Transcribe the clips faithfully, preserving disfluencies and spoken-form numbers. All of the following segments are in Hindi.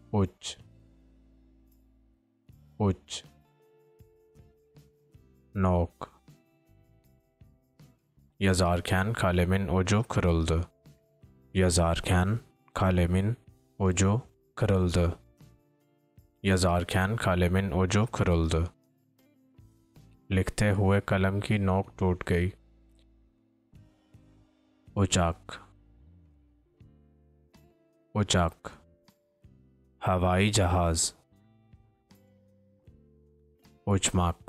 uç, uç, nok. Yazarken kalemin ucu kırıldı. Yazarken kalemin ucu kırıldı. Yazarken kalemin ucu kırıldı. लिखते हुए कलम की नोक टूट गई। उचाक, उचाक, हवाई जहाज। उचमाक,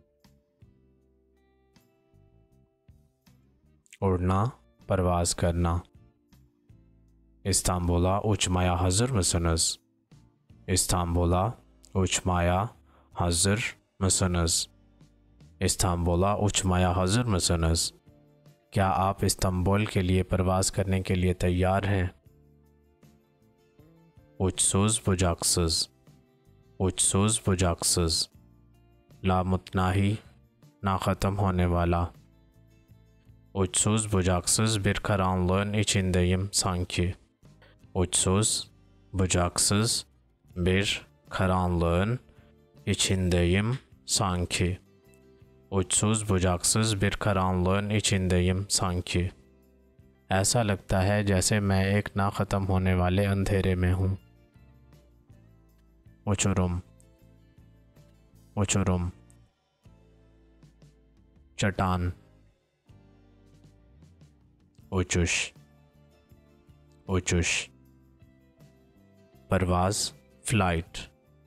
उड़ना, परवाज करना। İstanbul'a uçmaya hazır mısınız? İstanbul'a uçmaya hazır mısınız? Istanbul उछमाया hazır मसनस। क्या आप इस्तांबुल के लिए प्रवास करने के लिए तैयार हैं? उचसूज बुजाक्सज, उचसूज बुजाक्सज, लामुतनाही, ना ख़त्म होने वाला। Uçsuz bucaksız bir karanlığın içindeyim sanki. Uçsuz bucaksız bir karanlığın içindeyim sanki. उचसूज बुझाक्सज bir karanlığın içindeyim sanki। ऐसा लगता है जैसे मैं एक ना ख़त्म होने वाले अंधेरे में हूँ। उचुरुम, उचुरुम, चट्टान। उचुश, उचुश, परवाज, फ्लाइट।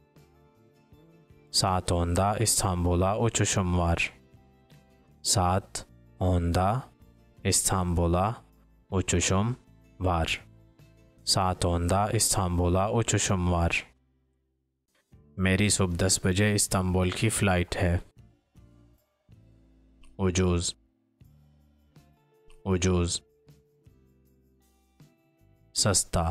सात onda İstanbul'a uçuşum var। सात onda İstanbul'a uçuşum var। सात onda İstanbul'a uçuşum var। मेरी सुबह दस बजे इस्तांबुल की फ़्लाइट है। उजूज़, उजूज़, सस्ता।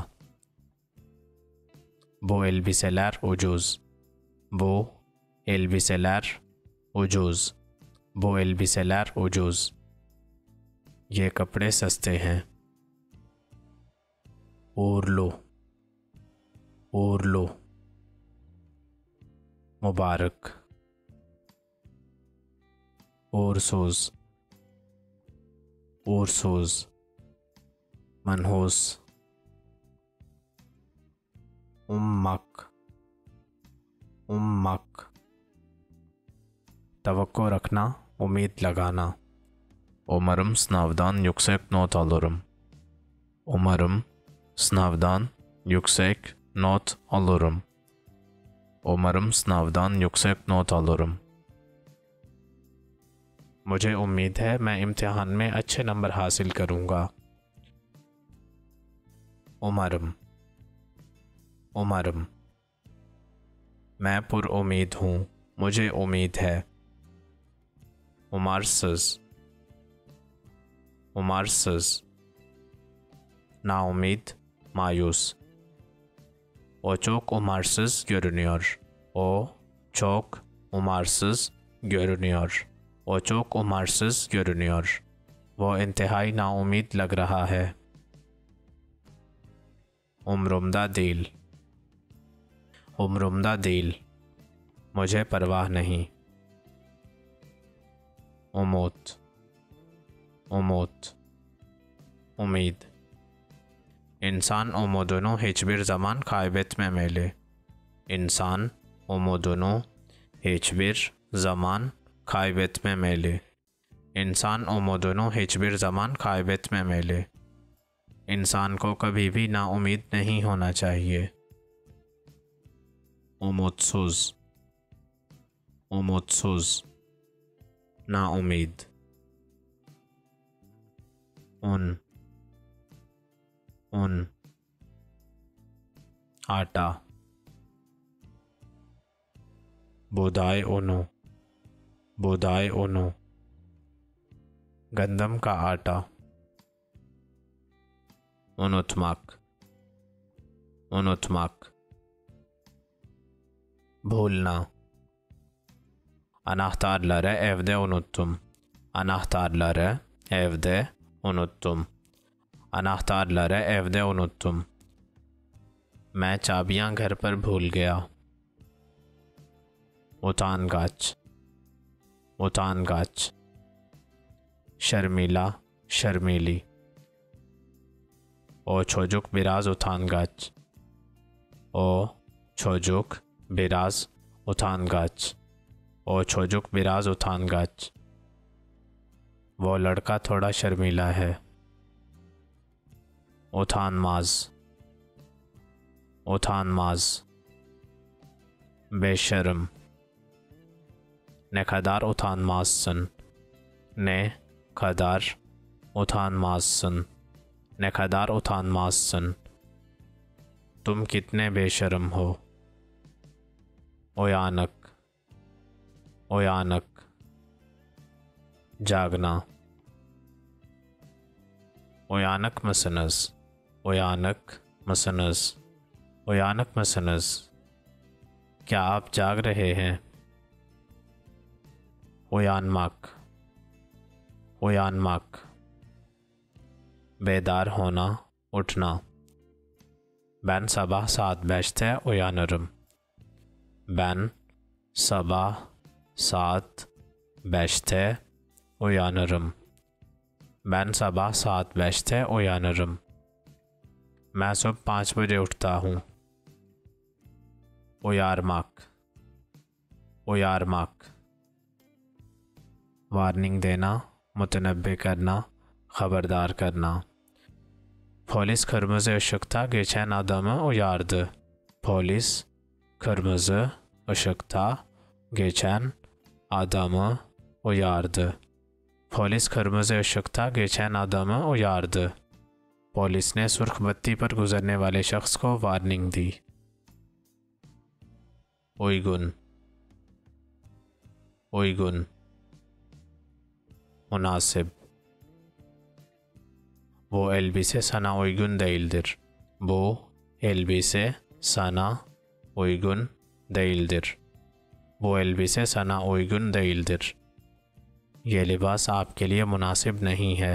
Bu elbiseler ucuz। Bu elbiseler ucuz। Bu elbiseler ucuz। ये कपड़े सस्ते हैं। ओरलो, ओरलो, मुबारक। ओरसोज, ओरसोज, मनहूस। उम्मक, उम्मक, तवक्को रखना, उम्मीद लगाना। Umarım sınavdan yüksek not alırım. Umarım sınavdan yüksek not alırım. Umarım sınavdan yüksek not alırım. मुझे उम्मीद है मैं इम्तिहान में अच्छे नंबर हासिल करूँगा। उमरम, उमरम, मैं पुरउम्मीद हूँ, मुझे उम्मीद है। उमरसज़, umarsız, naumid, mayus. O çok umarsız görünüyor. O çok umarsız görünüyor. O çok umarsız görünüyor. वो इंतहाई नाउमीद लग रहा है। उम्रुमदा दिल, उम्रुमदा दिल, मुझे परवाह नहीं। उमूत, umut, umid. İnsan umudunu hiçbir zaman kaybetmemeli. İnsan umudunu hiçbir zaman kaybetmemeli. İnsan umudunu hiçbir zaman kaybetmemeli. इंसान को कभी भी नाउमीद नहीं होना चाहिए। उमुदसुज, उमुदसुज, नाउमीद। उन, उन, आटा। बुदाई उनु, बुदाई उनु, गंदम का आटा। unutmak, unutmak, भूलना। Anahtarları evde unuttum. Anahtarları evde unuttum. Anahtarları evde unuttum. मैं चाबियां घर पर भूल गया। उतानगाच, उतानगाच। शर्मीला, शर्मीली। ओ छोजुक बिराज उतानगाच, ओ छोजुक बिराज उतानगाच, ओ छोजुक बिराज उतानगाच। वो लड़का थोड़ा शर्मीला है। उतानमाज, उतानमाज। बेशर्म। ने kadar utanmazsın, ne kadar utanmazsın, ne kadar utanmazsın। तुम कितने बेशर्म हो। उयानक, उयानक। जागना। उयानक मसनस, उयानक मसनस, उयानक मसनस। क्या आप जाग रहे हैं। उयानमक, उयानमक। बेदार होना, उठना। Ben sabah saat beşte uyanırım. Ben sabah saat beşte uyanırım. Ben sabah saat beşte uyanırım. मैं सुबह पाँच बजे उठता हूँ। uyarmak, uyarmak। वार्निंग देना, मुतनब्बे करना, खबरदार करना। Polis kırmızı ışıkta geçen adamı uyardı. Polis kırmızı ışıkta geçen adamı uyardı. Polis kırmızı ışıkta geçen adamı uyardı. Police ने सुर्ख बत्ती पर गुजरने वाले शख्स को वार्निंग दी। uygun, uygun। मुनासिब। वो elbise sana uygun değildir. Bu elbise sana uygun değildir. Bu elbise sana uygun değildir। ये लिबास आपके लिए मुनासिब नहीं है।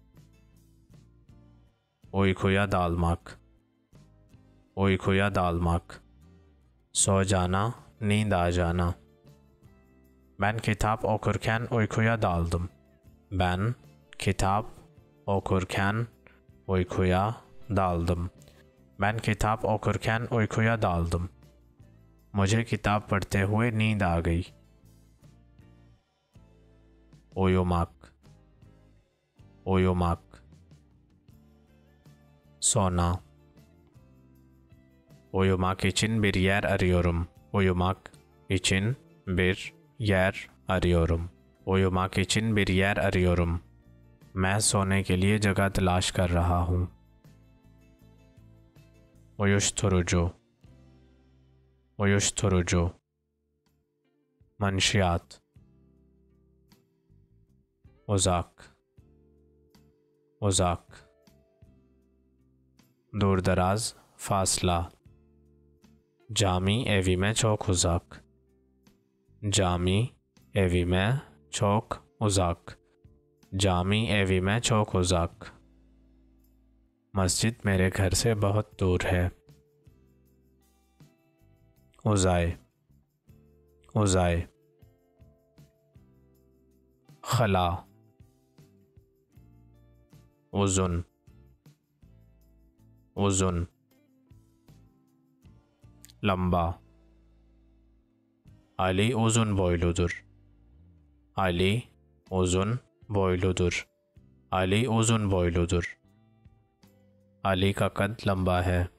uykuya dalmak, uykuya dalmak। सो जाना, नींद आ जाना। Ben kitap okurken uykuya daldım. Ben kitap okurken uykuya daldım. Ben kitap okurken uykuya daldım। मुझे किताब पढ़ते हुए नींद आ गई। uyumak, uyumak। Soğana। Uyumak için bir yer arıyorum. Uyumak için bir yer arıyorum। uyumak için bir yer arıyorum। मैं सोने के लिए जगह तलाश कर रहा हूँ। uyuşturucu, uyuşturucu। मंशियात। uzak, uzak। दूर दराज, फासला। Jami evime çok uzak। Cami evime çok uzak। Cami evime çok uzak। मस्जिद मेरे घर से बहुत दूर है। उज़ाए, उज़ाए। खला। उज़ुन, उज़ुन। लंबा। Ali uzun boyludur। Ali uzun boyludur। Ali uzun boyludur। Ali का कद लंबा है।